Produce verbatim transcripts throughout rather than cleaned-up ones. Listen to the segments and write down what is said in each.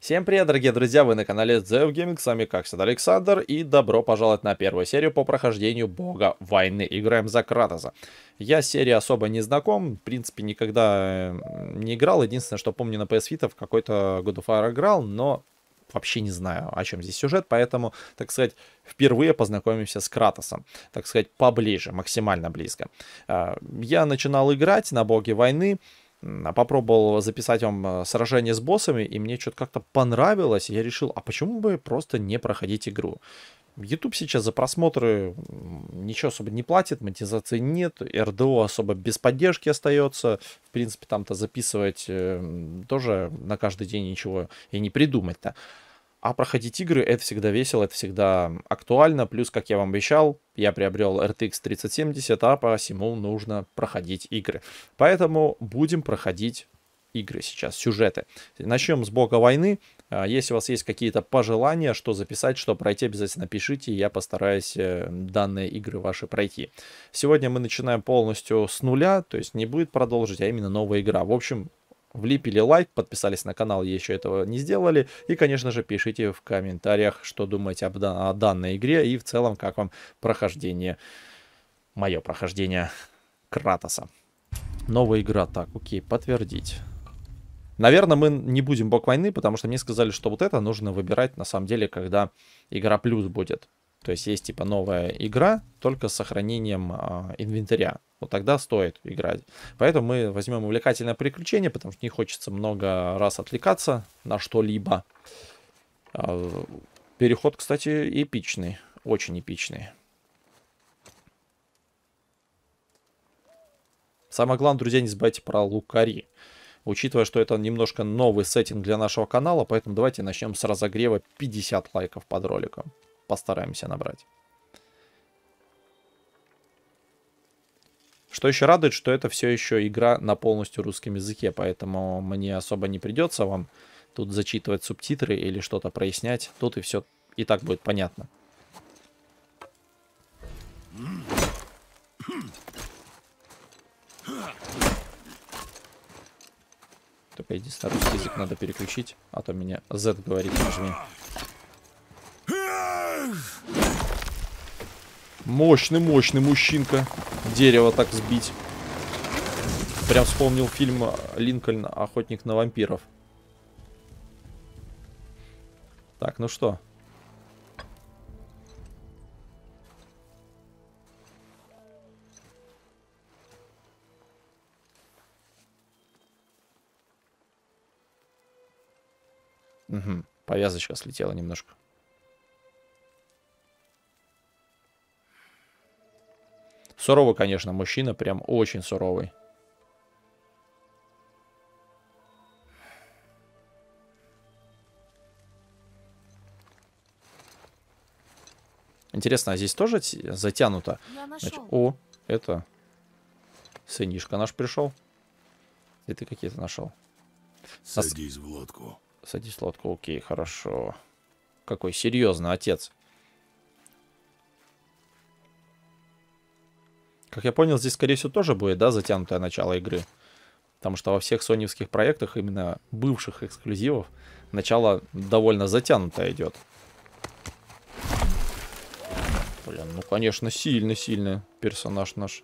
Всем привет, дорогие друзья, вы на канале ZeoGaming, с вами как всегда Александр, и добро пожаловать на первую серию по прохождению Бога Войны. Играем за Кратоса. Я с серией особо не знаком, в принципе, никогда не играл, единственное, что помню на пи эс Vita в какой-то God of War играл, но вообще не знаю, о чем здесь сюжет, поэтому, так сказать, впервые познакомимся с Кратосом, так сказать, поближе, максимально близко. Я начинал играть на Боге Войны, попробовал записать вам сражение с боссами, и мне что-то как-то понравилось, и я решил, а почему бы просто не проходить игру? YouTube сейчас за просмотры ничего особо не платит, монетизации нет, эр дэ о особо без поддержки остается, в принципе, там-то записывать э, тоже на каждый день ничего и не придумать-то. А проходить игры — это всегда весело, это всегда актуально. Плюс, как я вам обещал, я приобрел эр ти экс тридцать семьдесят, а посему нужно проходить игры. Поэтому будем проходить игры сейчас, сюжеты. Начнем с Бога Войны. Если у вас есть какие-то пожелания, что записать, что пройти, обязательно пишите, я постараюсь данные игры ваши пройти. Сегодня мы начинаем полностью с нуля, то есть не будет продолжить, а именно новая игра. В общем, влепили лайк, подписались на канал, еще этого не сделали. И, конечно же, пишите в комментариях, что думаете об дан- о данной игре и в целом, как вам прохождение, мое прохождение Кратоса. Новая игра, так, окей, подтвердить. Наверное, мы не будем Бог Войны, потому что мне сказали, что вот это нужно выбирать, на самом деле, когда игра плюс будет. То есть есть типа новая игра, только с сохранением э, инвентаря. Вот тогда стоит играть. Поэтому мы возьмем увлекательное приключение, потому что не хочется много раз отвлекаться на что-либо. Э, переход, кстати, эпичный. Очень эпичный. Самое главное, друзья, не забывайте про лукари. Учитывая, что это немножко новый сеттинг для нашего канала, поэтому давайте начнем с разогрева. пятьдесят лайков под роликом. Постараемся набрать. Что еще радует, что это все еще игра на полностью русском языке, поэтому мне особо не придется вам тут зачитывать субтитры или что-то прояснять. Тут и все и так будет понятно. Только единственное, русский язык надо переключить, а то меня Z говорит, нажми. Мощный, мощный мужчинка. Дерево так сбить. Прям вспомнил фильм «Линкольн. Охотник на вампиров». Так, ну что? Угу. Повязочка слетела немножко. Суровый, конечно, мужчина, прям очень суровый. Интересно, а здесь тоже затянуто? Значит, о, это сынишка наш пришел. И ты какие-то нашел? Садись в лодку. Садись в лодку, окей, хорошо. Какой серьезный отец. Как я понял, здесь, скорее всего, тоже будет, да, затянутое начало игры. Потому что во всех соневских проектах, именно бывших эксклюзивов, начало довольно затянутое идет. Блин, ну, конечно, сильно-сильно персонаж наш.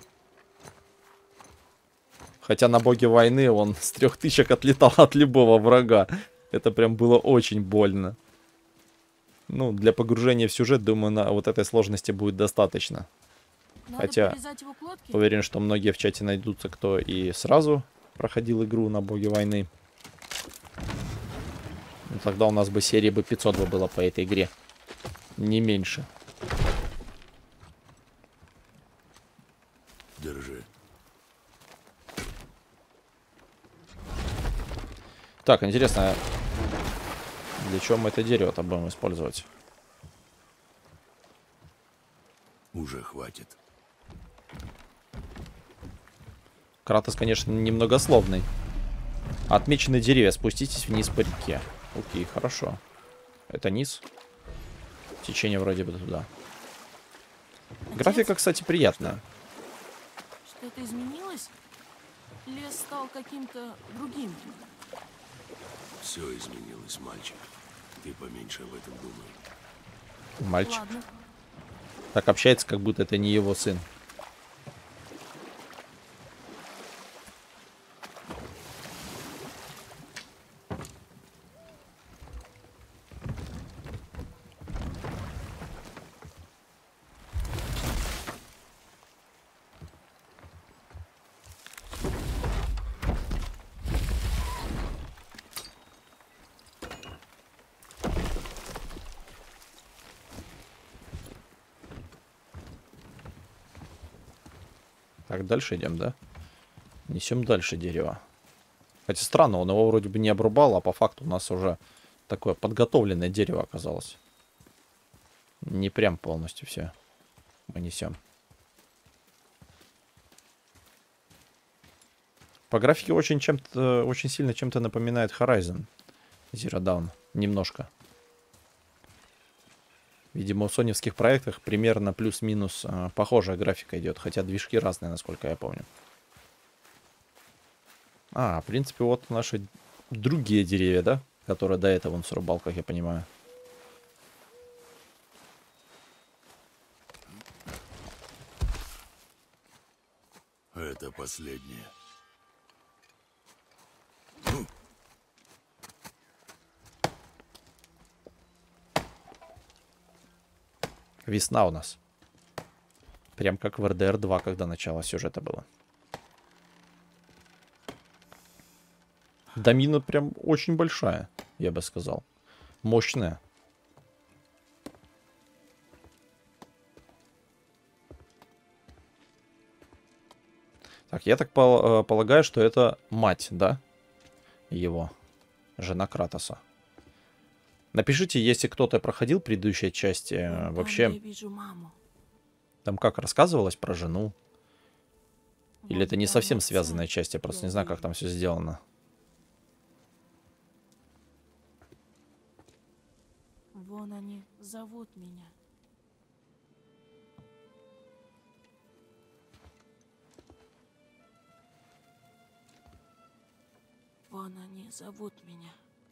Хотя на Боге Войны он с трех тычек отлетал от любого врага. Это прям было очень больно. Ну, для погружения в сюжет, думаю, на вот этой сложности будет достаточно. Надо Хотя, уверен, что многие в чате найдутся, кто и сразу проходил игру на Боге Войны. Ну, тогда у нас бы серии бы пятьсот бы было по этой игре. Не меньше. Держи. Так, интересно, для чего мы это дерево-то будем использовать? Уже хватит. Кратос, конечно, немногословный. Отмечены деревья. Спуститесь вниз по реке. Окей, хорошо. Это низ. Течение вроде бы туда. Отец? Графика, кстати, приятная. Что-то изменилось? Лес стал каким-то другим. Все изменилось, мальчик. Ты поменьше об этом думай. Мальчик. Ладно. Так общается, как будто это не его сын. Так, дальше идем, да? Несем дальше дерево. Хотя странно, он его вроде бы не обрубал, а по факту у нас уже такое подготовленное дерево оказалось. Не прям полностью все мы несем. По графике очень чем-то, очень сильно чем-то напоминает Horizon Zero Dawn. Немножко. Видимо, в соневских проектах примерно плюс-минус э, похожая графика идет, хотя движки разные, насколько я помню. А, в принципе, вот наши другие деревья, да? Которые до этого он срубал, как я понимаю. Это последнее. Весна у нас. Прям как в эр дэ эр два, когда начало сюжета было. Домина прям очень большая, я бы сказал. Мощная. Так, я так пол- полагаю, что это мать, да? Его. Жена Кратоса. Напишите, если кто-то проходил предыдущие части, э, Вон там вообще, я вижу маму. там как рассказывалось про жену? Или Вон это не там совсем отца связанная часть, я просто я не знаю, как вижу. там все сделано. Вон они зовут меня. Вон они зовут меня.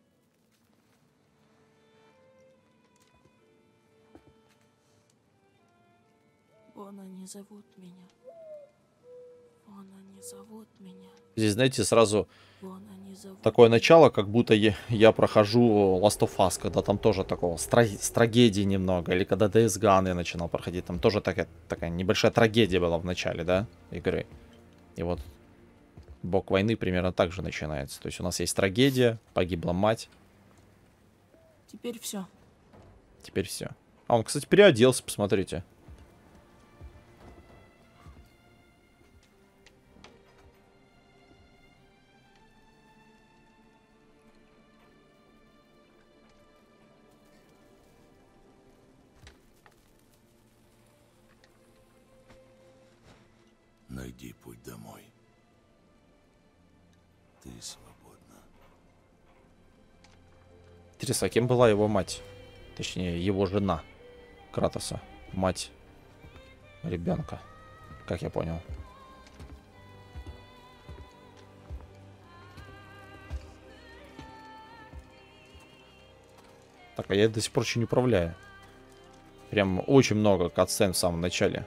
Вон они зовут меня. Вон они зовут меня. Здесь, знаете, сразу Вон они зовут такое меня. начало, как будто я, я прохожу Last of Us, когда там тоже такого стра- с трагедии немного, или когда Days Gone я начинал проходить, там тоже такая, такая небольшая трагедия была в начале, да, игры. И вот Бог войны примерно так же начинается. То есть у нас есть трагедия, погибла мать, Теперь все. теперь все. А он, кстати, переоделся, посмотрите. Найди путь домой. Ты свободна. Интересно, а кем была его мать? Точнее, его жена Кратоса. Мать ребенка. Как я понял. Так, а я до сих пор еще не управляю. Прям очень много катсцен в самом начале.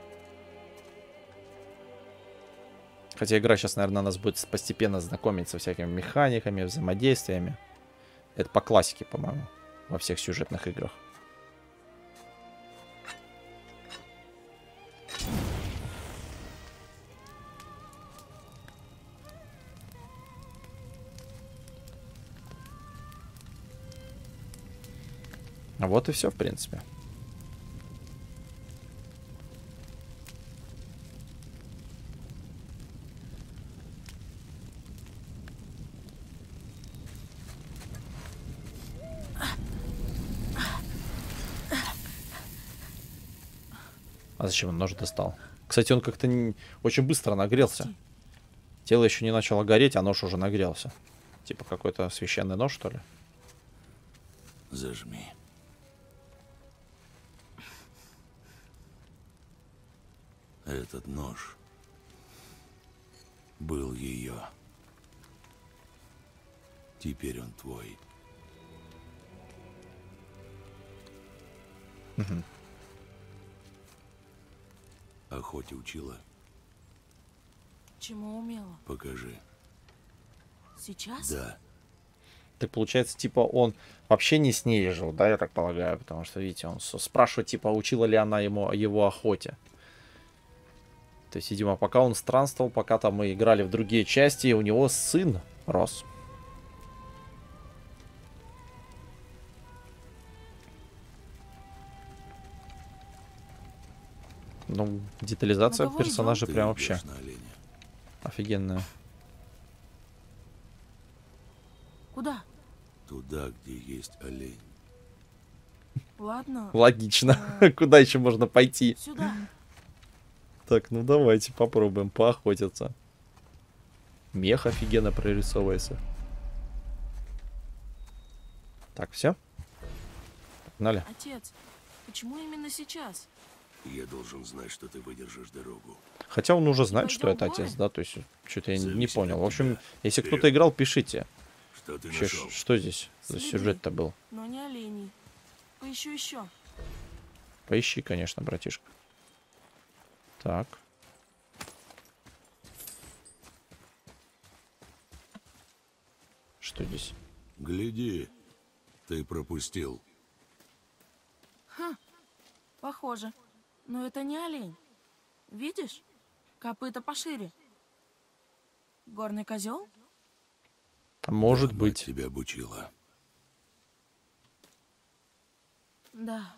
Хотя игра сейчас, наверное, нас будет постепенно знакомить со всякими механиками, взаимодействиями. Это по классике, по-моему, во всех сюжетных играх. А вот и все, в принципе. А зачем он нож достал? Кстати, он как-то не... очень быстро нагрелся. Пусти. Тело еще не начало гореть, а нож уже нагрелся. Типа какой-то священный нож, что ли? Зажми. Этот нож был ее. Теперь он твой. Мгм. Охоте учила? Чему умела? Покажи. Сейчас? Да. Так получается, типа, он вообще не с ней жил, да, я так полагаю, потому что, видите, он с- спрашивает, типа, учила ли она ему его охоте. То есть, видимо, пока он странствовал, пока там мы играли в другие части, у него сын рос. Ну, детализация На кого персонажа Ты прям идешь вообще на оленя. офигенная. Куда? Туда, где есть олень. Ладно. Логично. э, Куда еще можно пойти? Сюда. Так, ну давайте попробуем поохотиться. Мех офигенно прорисовывается. Так, все? Погнали. Отец, почему именно сейчас? Я должен знать, что ты выдержишь дорогу. Хотя он уже знает, что пойдем это в горы? отец, да? То есть, что-то я не Зависит понял. от В общем, тебя. если Вперед. кто-то играл, пишите. Что ты Вообще, нашел? ш- что здесь за Следы. сюжет-то был? Но не оленей. Поищу еще. Поищи, конечно, братишка. Так. Что здесь? Гляди. Ты пропустил. Похоже. Но это не олень. Видишь? Копыта пошире. Горный козел? А может Да, мать быть. тебя обучила. Да.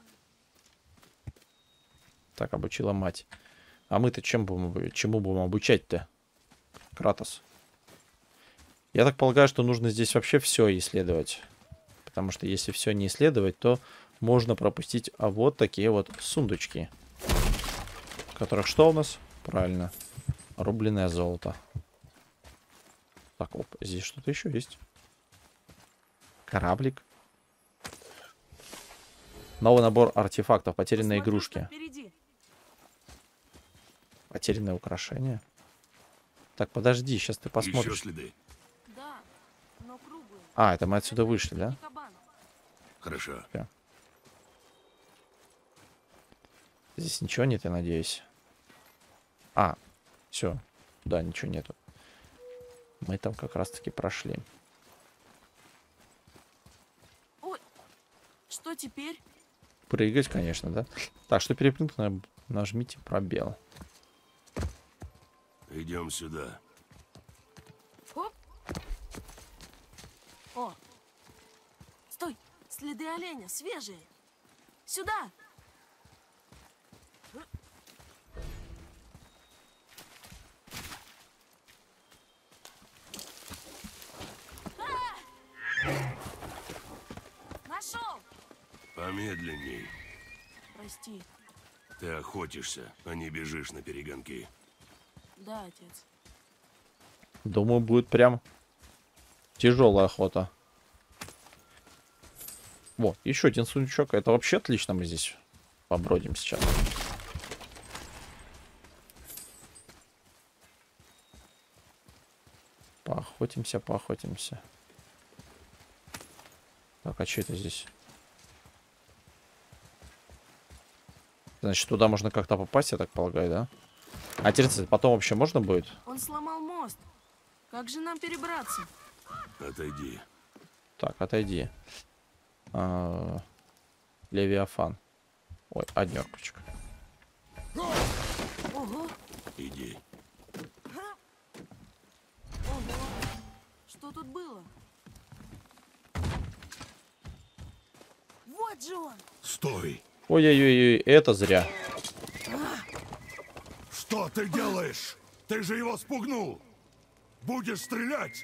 Так, обучила мать. А мы-то чем будем, обу- чему будем обучать-то? Кратос. Я так полагаю, что нужно здесь вообще все исследовать. Потому что если все не исследовать, то можно пропустить а вот такие вот сундучки. В которых что у нас? Правильно. Рубленное золото. Так, оп, здесь что-то еще есть. Кораблик. Новый набор артефактов. Потерянные Посмотри, что игрушки. впереди. Потерянное украшение. Так, подожди, сейчас ты Еще посмотришь. следы. Да, но круглые. А, это мы отсюда Это вышли, да? не кабан. Хорошо. Здесь ничего нет, я надеюсь. А, все. Да, ничего нету. Мы там как раз-таки прошли. Ой, что теперь? Прыгать, конечно, да? Так, что перепрыгнуть, на- нажмите пробел. Идем сюда. Оп. О, стой, следы оленя, свежие. Сюда. Нашел. Помедленней. Прости. Ты охотишься, а не бежишь на перегонки. Да, отец. Думаю, будет прям тяжелая охота. Вот, еще один сундучок. Это вообще отлично, мы здесь побродим сейчас. Поохотимся, поохотимся. Так, а что это здесь? Значит, туда можно как-то попасть, я так полагаю, да? А интересно, потом вообще можно будет? Он сломал мост. Как же нам перебраться? Отойди. Так, отойди. А, Левиафан. Ой, однеркочка. Ого, Иди. ого. Что тут было? Вот же он. Стой! Ой-ой-ой, это зря. Что ты делаешь? Ты же его спугнул! Будешь стрелять?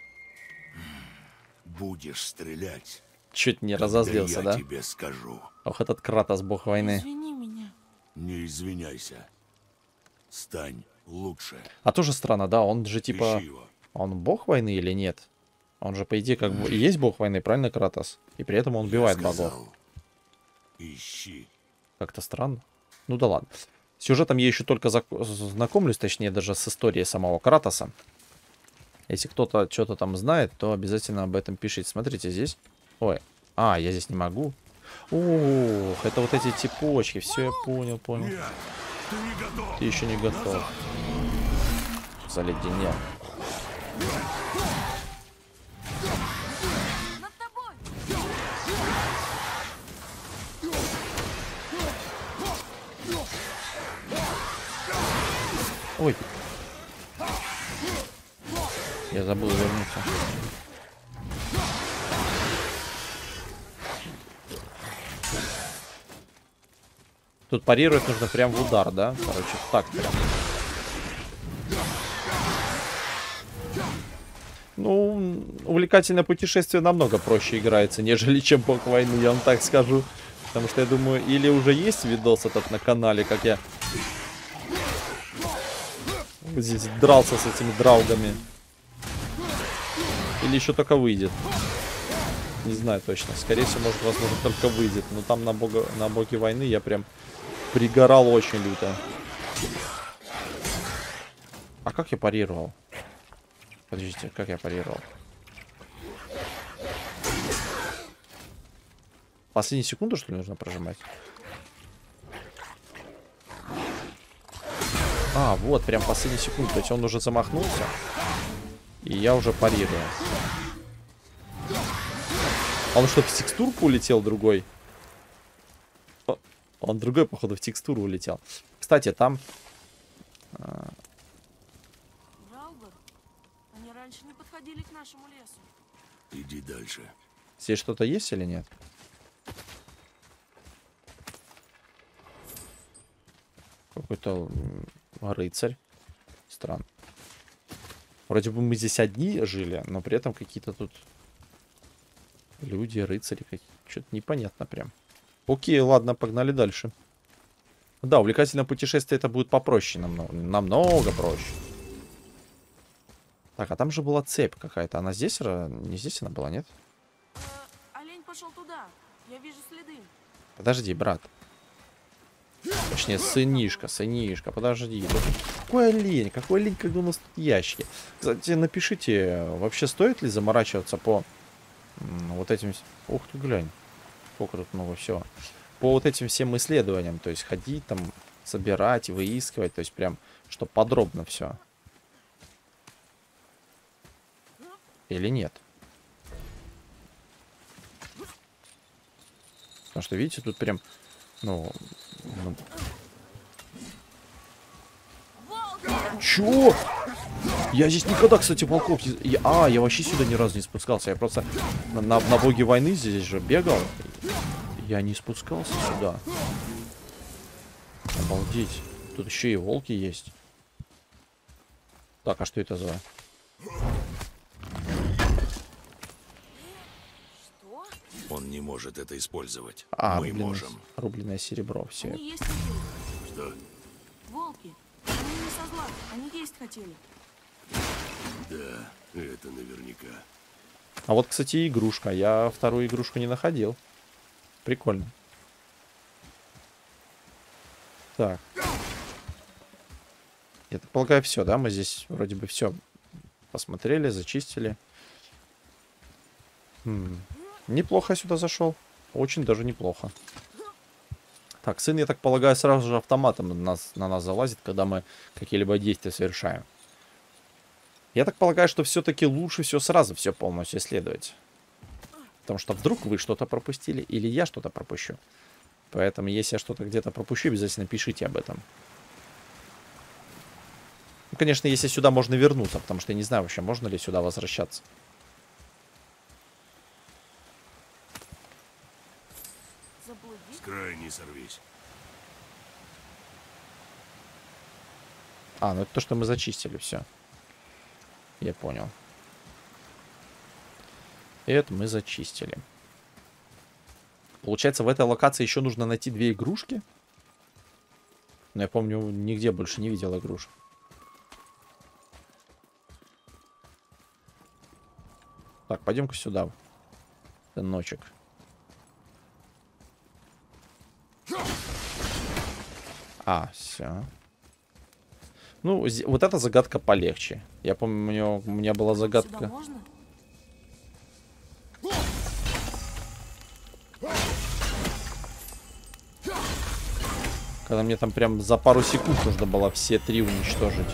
Будешь стрелять. Чуть не разозлился, я да? тебе скажу. Ох, этот Кратос, бог войны. Извини меня. Не извиняйся. Стань лучше. А тоже странно, да? Он же типа... Ищи его. Он бог войны или нет? Он же, по идее, как бы и есть бог войны, правильно, Кратос? И при этом он убивает Я богов. сказал, ищи. Как-то странно. Ну да ладно. С сюжетом я еще только зак- знакомлюсь, точнее, даже с историей самого Кратоса. Если кто-то что-то там знает, то обязательно об этом пишите. Смотрите, здесь... Ой, а, я здесь не могу. Ох, это вот эти цепочки. Все, я понял, понял. Нет, ты не готов. Ты еще не готов. Заледенел. Над тобой! Ой. Я забыл вернуться. Тут парировать нужно прям в удар, да? Короче, так прям. Ну, увлекательное путешествие намного проще играется, нежели чем Бог войны, я вам так скажу. Потому что я думаю, или уже есть видос этот на канале, как я здесь дрался с этими драугами. Или еще только выйдет. Не знаю точно. Скорее всего, может, возможно, только выйдет. Но там на, бога, на боге войны я прям пригорал очень люто. А как я парировал? Подождите, как я парировал? Последнюю секунду, что ли, нужно прожимать? А, вот, прям последнюю секунду. То есть он уже замахнулся. И я уже парирую. Он что, в текстурку улетел другой? О, он другой, походу, в текстуру улетел. Кстати, там... Драугар, они раньше не подходили к нашему лесу. Иди дальше. Здесь что-то есть или нет? Какой-то рыцарь. Странно. Вроде бы мы здесь одни жили, но при этом какие-то тут люди, рыцари. Что-то непонятно прям. Окей, ладно, погнали дальше. Да, увлекательное путешествие это будет попроще намного. Намного проще. Так, а там же была цепь какая-то. Она здесь? Не здесь она была, нет? Э, олень пошел туда. Я вижу следы. Подожди, брат. Точнее, сынишка, сынишка, подожди. Какой олень? Какой олень, когда у нас тут ящики? Кстати, напишите, вообще стоит ли заморачиваться по вот этим... Ух ты, глянь. Сколько тут много всего. По вот этим всем исследованиям. То есть ходить там, собирать, выискивать. То есть прям, что подробно все. Или нет? Потому что, видите, тут прям... Ну... ну... Чё? Я здесь никогда, кстати, волков не... Я... А, я вообще сюда ни разу не спускался. Я просто на, на, на боге войны здесь же бегал. Я не спускался сюда. Обалдеть. Тут еще и волки есть. Так, а что это за... Что? Он не может это использовать. А, Мы рубленое, можем. рубленое серебро. Все. Они есть хотели. Что? Волки. Они не со зла. Они есть хотели. Да, это наверняка. А вот, кстати, игрушка. Я вторую игрушку не находил. Прикольно. Так. Я так полагаю, все, да? Мы здесь вроде бы все посмотрели, зачистили. Хм. Неплохо сюда зашел. Очень даже неплохо. Так, сын, я так полагаю, сразу же автоматом на нас, на нас залазит, когда мы какие-либо действия совершаем. Я так полагаю, что все-таки лучше все сразу, все полностью исследовать. Потому что вдруг вы что-то пропустили, или я что-то пропущу. Поэтому, если я что-то где-то пропущу, обязательно пишите об этом. Ну, конечно, если сюда можно вернуться, потому что я не знаю вообще, можно ли сюда возвращаться. Заблудить? С края не сорвись. А, ну это то, что мы зачистили, все. Я понял. Это мы зачистили. Получается, в этой локации еще нужно найти две игрушки? Но я помню, нигде больше не видел игрушек. Так, пойдем-ка сюда. Сыночек. А, все. Ну, вот эта загадка полегче. Я помню, у меня была загадка. Сюда можно? Когда мне там прям за пару секунд нужно было все три уничтожить.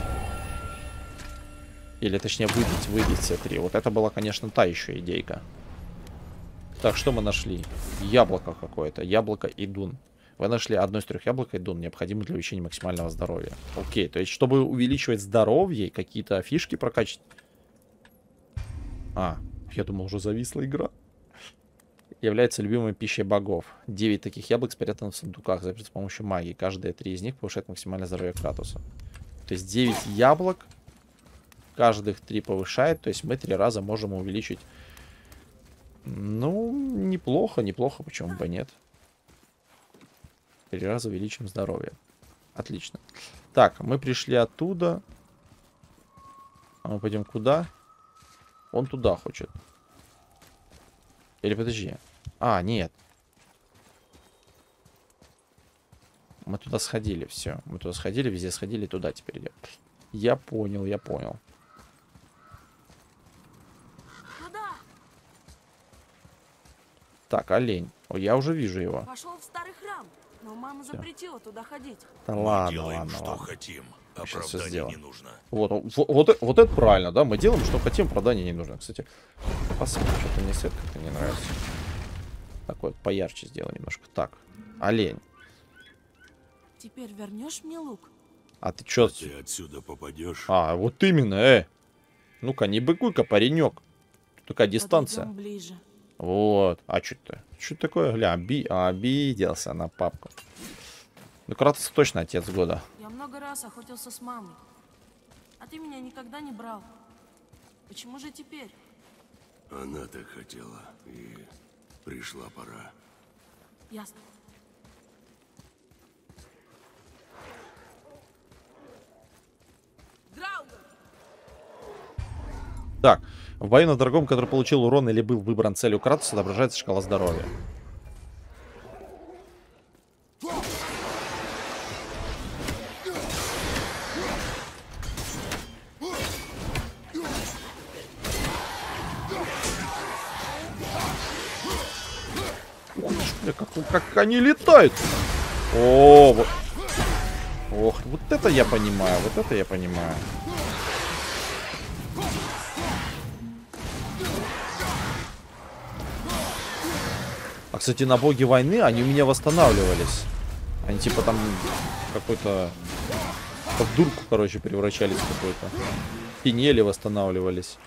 Или точнее выбить, выбить все три. Вот это была, конечно, та еще идейка. Так, что мы нашли? Яблоко какое-то. Яблоко и дун. Вы нашли одно из трех яблок и дун, необходимо для увеличения максимального здоровья. Окей, то есть, чтобы увеличивать здоровье, какие-то фишки прокачать. А, я думал, уже зависла игра. Является любимой пищей богов. девять таких яблок спрятаны в сундуках, заперты с помощью магии. Каждые три из них повышает максимальное здоровье Кратуса. То есть девять яблок. Каждых три повышает. То есть мы три раза можем увеличить. Ну, неплохо, неплохо, почему бы нет. Три раза увеличим здоровье. Отлично. Так, мы пришли оттуда. А мы пойдем куда? Он туда хочет. Или подожди. А, нет. Мы туда сходили, все. Мы туда сходили, везде сходили, туда теперь идем. Я понял, я понял. Куда? Так, олень. О, я уже вижу его. Пошел в старый храм, но мама запретила туда ходить. Да Мы ладно, делаем, ладно, что ладно. хотим. Мы щас всё Оправданий сделаем. не нужно. Вот, вот, вот, вот это правильно, да? Мы делаем, что хотим, оправдания не нужно. Кстати, посмотрим, что-то мне свет как-то не нравится. Так вот, поярче сделай немножко. Так, олень. Теперь вернешь мне лук? А ты чё? Ты отсюда попадешь. А, вот именно, э. Ну-ка, не быкуй-ка, паренек. Такая дистанция. Подойдем ближе. Вот. А что это? Что такое? Гля, оби... обиделся на папку. Ну, Кратос точно отец года. Я много раз охотился с мамой. А ты меня никогда не брал. Почему же теперь? Она так хотела. И пришла пора. Ясно. Драугар! Так, в бою над врагом, который получил урон или был выбран целью Кратоса, отображается шкала здоровья. Как, как они летают! О, вот. Ох, вот это я понимаю, вот это я понимаю. А, кстати, на боге войны они у меня восстанавливались. Они типа там какой-то... В дурку, короче, превращались в какой-то. Пинели восстанавливались.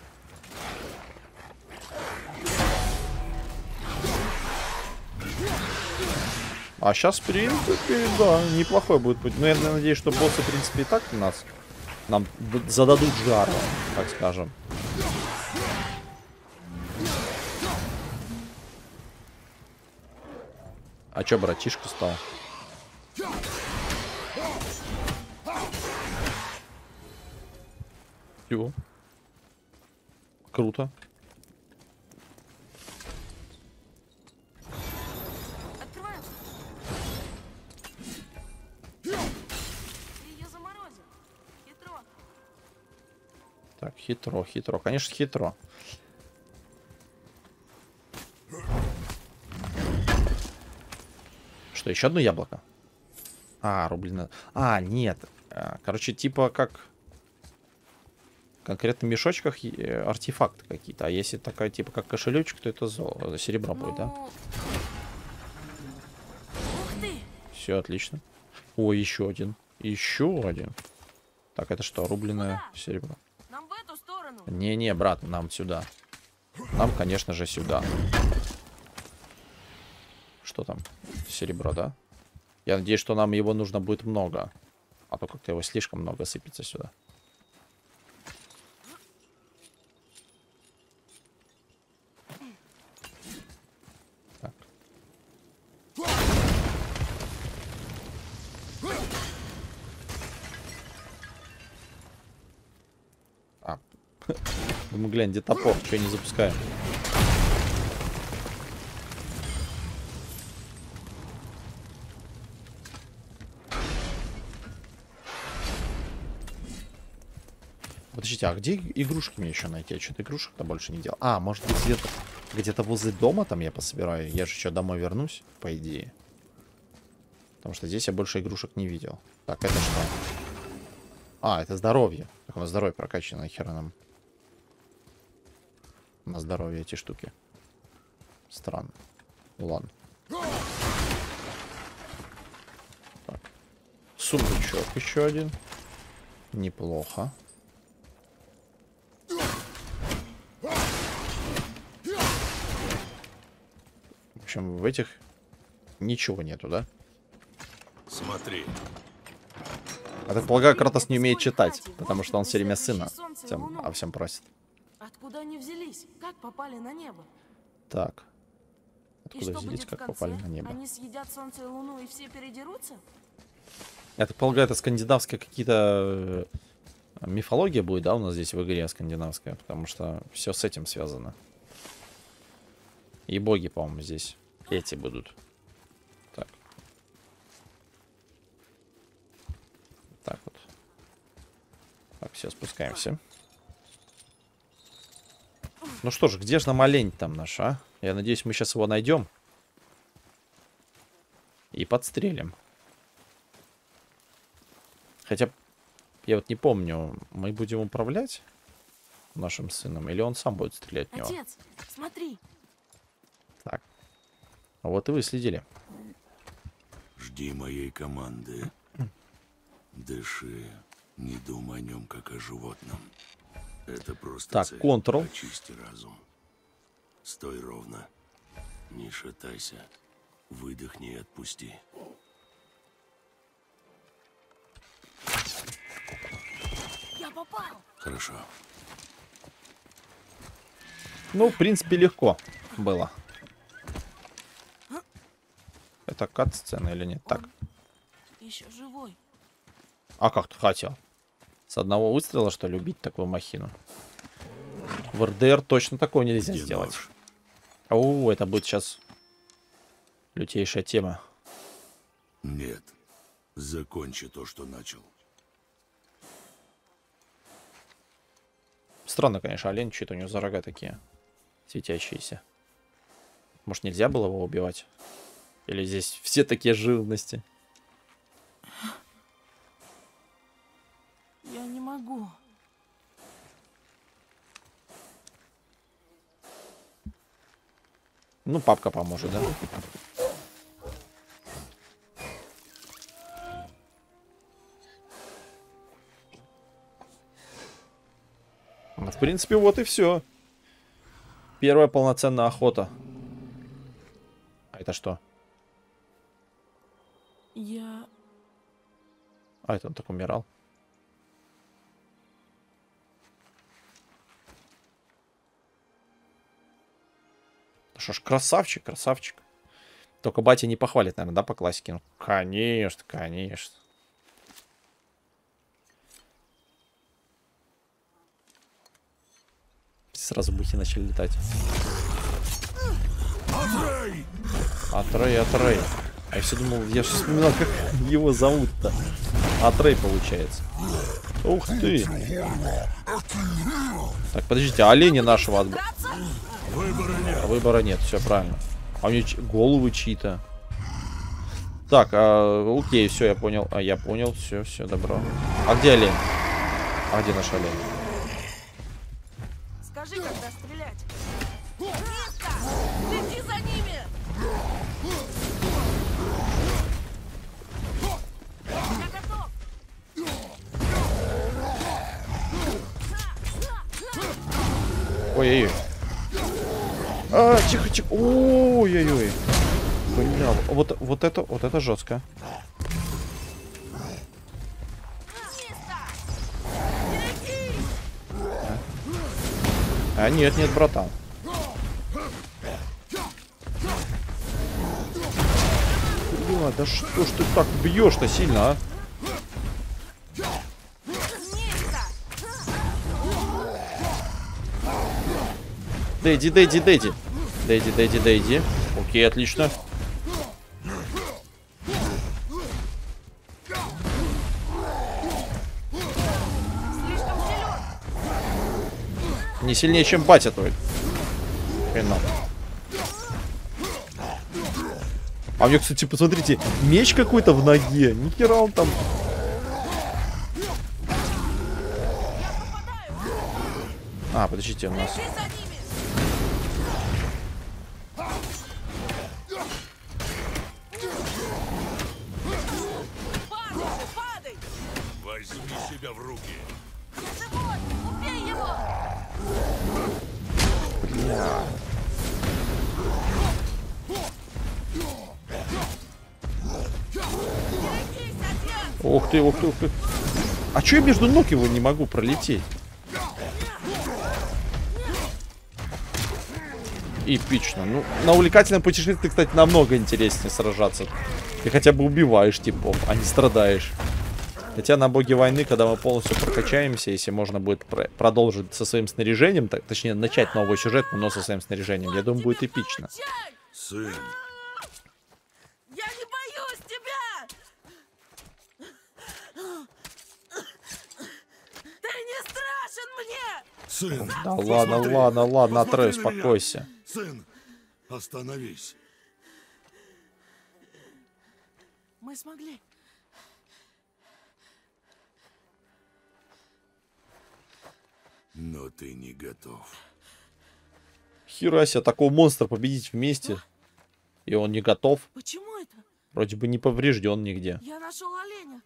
А сейчас, в принципе, да, неплохой будет путь. Но я надеюсь, что боссы, в принципе, и так нас нам зададут жару, так скажем. А чё, братишка стал? Всё. Круто. Открываем. Ты ее заморозил. Хитро. Так, хитро, хитро. Конечно, хитро. Что, еще одно яблоко? А, рублено. А, нет. Короче, типа как... Конкретно в мешочках артефакты какие-то. А если такая, типа, как кошелечек, то это золото. Серебро будет, да? Ну... Ух ты! Все, отлично. О, еще один. Еще один. Так, это что, рубленое серебро? Нам в эту сторону. Не-не, брат, нам сюда. Нам, конечно же, сюда. Что там? Серебро, да? Я надеюсь, что нам его нужно будет много. А то как-то его слишком много сыпется сюда. Так. А. Думаю, глянь, где топор? Что я не запускаю? Подождите, а где игрушки мне еще найти? Я что-то игрушек-то больше не делал. А, может быть, где-то где-то возле дома там я пособираю? Я же еще домой вернусь, по идее. Потому что здесь я больше игрушек не видел. Так, это что? А, это здоровье. Так, у нас здоровье прокачано, нахера нам. На здоровье эти штуки. Странно. Ну ладно. Так. Сундучок еще один. Неплохо. В общем, в этих ничего нету, да? Смотри. А так полагаю, Кратос не умеет читать, потому что он все время сына всем, о всем просит. Откуда они взялись? Как попали на небо? Так. И Откуда что взялись, будет в как конце? попали на небо? Они съедят солнце и луну и все передерутся? Я так полагаю, это скандинавская какие-то э, мифология будет, да, у нас здесь в игре скандинавская, потому что все с этим связано. И боги, по-моему, здесь эти будут. Так. Так вот. Так, все, спускаемся. Ну что ж, где же нам олень там наш, а? Я надеюсь, мы сейчас его найдем. И подстрелим. Хотя, я вот не помню, мы будем управлять нашим сыном, или он сам будет стрелять в него? Отец, смотри. Так. Вот и вы следили. Жди моей команды. Дыши. Не думай о нем, как о животном. Это просто Так, цель. Ctrl. Очисти разум. Стой ровно. Не шатайся. Выдохни и отпусти. Я попал. Хорошо. Ну, в принципе, легко было. Это кат-сцена или нет? Так. Еще живой. А как ты хотел? С одного выстрела, что ли, убить такую махину? В эр дэ эр точно такое нельзя Где сделать. нож? О, это будет сейчас лютейшая тема. Нет. Закончи то, что начал. Странно, конечно, олень, что-то у него за рога такие светящиеся. Может, нельзя было его убивать? Или здесь все такие живности? Я не могу. Ну, папка поможет, да? В принципе, вот и все. Первая полноценная охота. А это что? Я... А, это он так умирал. Что ж, красавчик, красавчик. Только батя не похвалит, наверное, да, по классике? Ну, конечно, конечно. Сразу бухи начали летать. Атрей! Атрей, Атрей. А я все думал, я же вспоминал, как его зовут-то. Атрей, получается. Ух ты. Так, подождите, оленя нашего отб... Выбора нет. Выбора нет, все правильно. А у него ч... головы чьи-то. Так, а, окей, все, я понял. А, я понял, все, все, добро. А где олень? А где наш олень? Скажи, когда стрелять. Миска! Следи за ними! Я готов! Ой-ой-ой. А, тихо, тихо. Ой-ой-ой. Бля, вот, вот это, вот это жестко. А, нет, нет, братан. Бля, да что ж ты так бьешь-то сильно, а? Дэйди, Дэйди, Дэйди. Дэйди, Дэйди, Дэйди. Окей, отлично. Не сильнее, чем батя твой. Хрена. А у меня, кстати, посмотрите, меч какой-то в ноге. Нихера он там. А, подождите, у нас... Возьми себя в руки. Убей его! Бля. Ух ты, ух ты, ух ты. А чё я между ног его не могу пролететь? Эпично. Ну, на увлекательном путешествии, кстати, намного интереснее сражаться. Ты хотя бы убиваешь типов, а не страдаешь. Хотя на боге войны, когда мы полностью прокачаемся, если можно будет про продолжить со своим снаряжением, так, точнее, начать новый сюжет, но со своим снаряжением, я думаю, будет эпично. Сын, Я не боюсь тебя! Ты не страшен мне! сын. Да ладно, посмотри. ладно, ладно, Атрей, Посмотри на меня. успокойся. Сын, остановись. Мы смогли. Но ты не готов. Хера себе, такого монстра победить вместе. И он не готов. Почему это? Вроде бы не поврежден нигде. Я нашел оленя.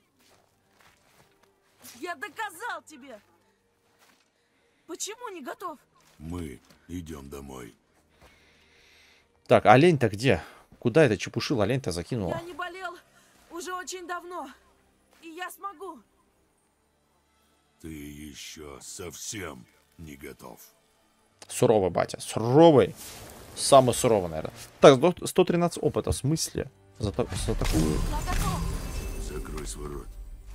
Я доказал тебе. Почему не готов? Мы идем домой. Так, олень-то где? Куда это чепушил? Олень-то закинула. Я не болел уже очень давно. И я смогу. Ты еще совсем не готов. Суровый, батя. Суровый. Самый суровый, наверное. Так, сто тринадцать опыта. В смысле? За, та за такую... Закрой свой рот.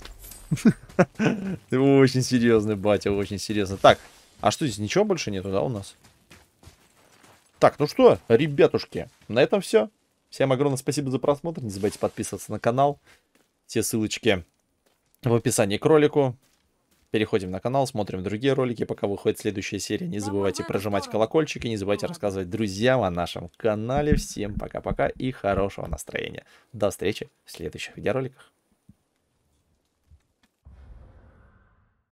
Ты очень серьезный, батя, очень серьезно. Так, а что здесь? Ничего больше нету, да, у нас? Так, ну что, ребятушки, на этом все. Всем огромное спасибо за просмотр. Не забывайте подписываться на канал. Все ссылочки в описании к ролику. Переходим на канал, смотрим другие ролики, пока выходит следующая серия. Не забывайте прожимать колокольчики, не забывайте рассказывать друзьям о нашем канале. Всем пока-пока и хорошего настроения. До встречи в следующих видеороликах.